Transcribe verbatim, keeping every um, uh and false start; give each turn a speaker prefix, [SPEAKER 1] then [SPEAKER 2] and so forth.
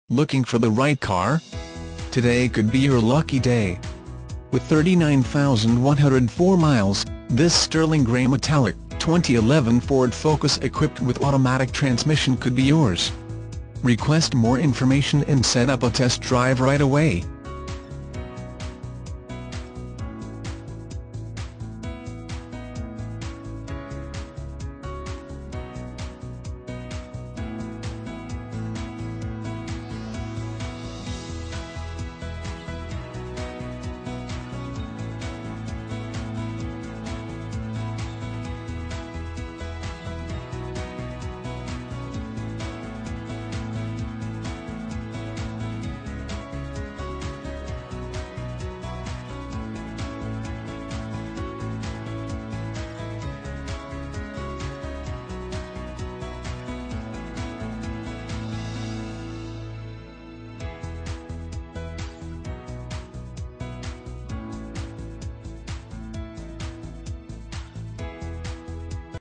[SPEAKER 1] Looking for the right car? Today could be your lucky day. With thirty-nine thousand one hundred four miles, this sterling grey metallic, twenty eleven Ford Focus equipped with automatic transmission could be yours. Request more information and set up a test drive right away.